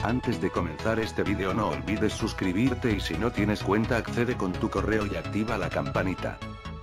Antes de comenzar este video no olvides suscribirte y si no tienes cuenta accede con tu correo y activa la campanita.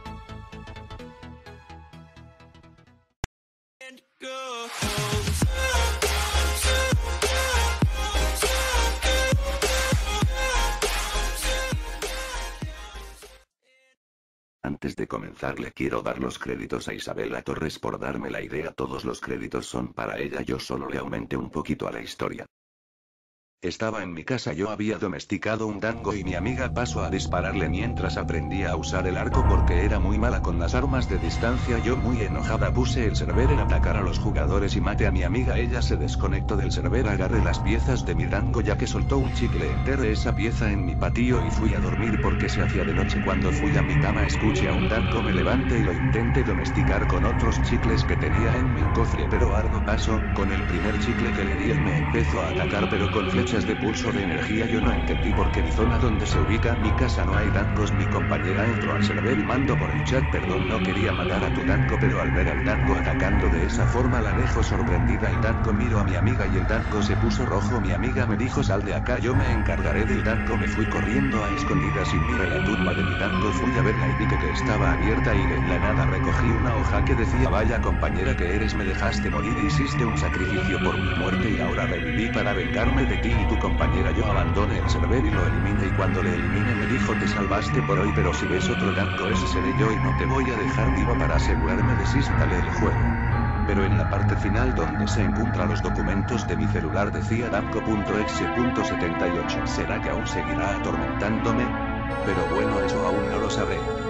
Antes de comenzar le quiero dar los créditos a Isabela Torres por darme la idea, todos los créditos son para ella, yo solo le aumenté un poquito a la historia. Estaba en mi casa, yo había domesticado un dango y mi amiga pasó a dispararle mientras aprendía a usar el arco porque era muy mala con las armas de distancia. Yo muy enojada puse el server en atacar a los jugadores y maté a mi amiga. Ella se desconectó del server, agarré las piezas de mi dango ya que soltó un chicle, enterré esa pieza en mi patio y fui a dormir porque se hacía de noche. Cuando fui a mi cama escuché a un dango, me levanté y lo intenté domesticar con otros chicles que tenía en mi cofre, pero algo pasó. Con el primer chicle que le di él me empezó a atacar pero con flechas de pulso de energía. Yo no entendí por qué mi zona donde se ubica mi casa no hay dangos. Mi compañera entró al server y mandó por el chat: perdón, no quería matar a tu dango, pero al ver al dango atacando de esa forma la dejo sorprendida. El dango miró a mi amiga y el dango se puso rojo. Mi amiga me dijo: sal de acá, yo me encargaré del dango. Me fui corriendo a escondidas y miré la tumba de mi dango, fui a verla y vi que estaba abierta y de la nada recogí una hoja que decía: vaya compañera que eres, me dejaste morir, hiciste un sacrificio por mi muerte y ahora reviví para vengarme de ti y tu compañera. Yo abandoné el server y lo eliminé, y cuando le eliminé me dijo: te salvaste por hoy, pero si ves otro dango ese seré yo y no te voy a dejar viva. Para asegurarme desinstale el juego. Pero en la parte final donde se encuentran los documentos de mi celular decía dango.exe.78. ¿Será que aún seguirá atormentándome? Pero bueno, eso aún no lo sabré.